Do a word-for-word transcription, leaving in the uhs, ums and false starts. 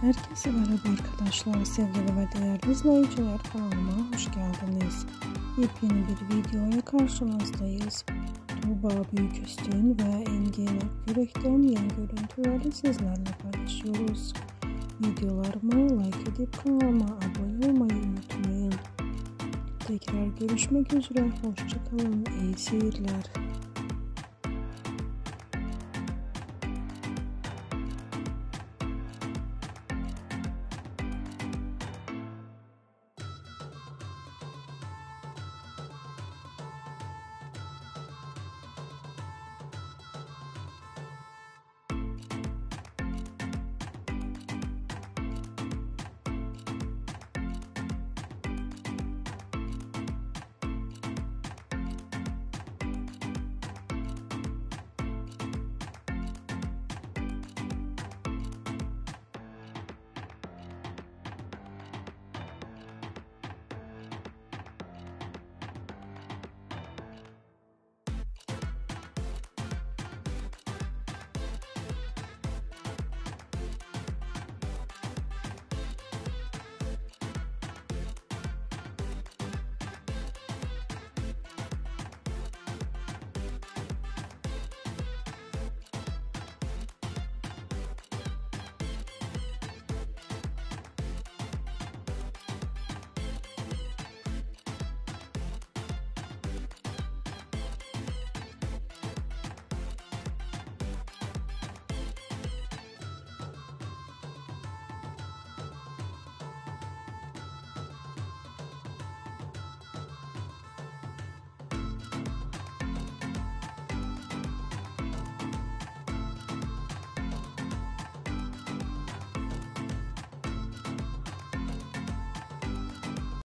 Herkese merhaba arkadaşlar, sevgili ve değerli izleyiciler, kanalıma hoş geldiniz. Yepyeni bir videoya karşınızdayız. Tuğba Büyüküstün ve Engin Akyürek'ten yeni görüntüleri sizlerle paylaşıyoruz. Videolarımı like edip kanalıma abone olmayı unutmayın. Tekrar görüşmek üzere, hoşça kalın, iyi seyirler.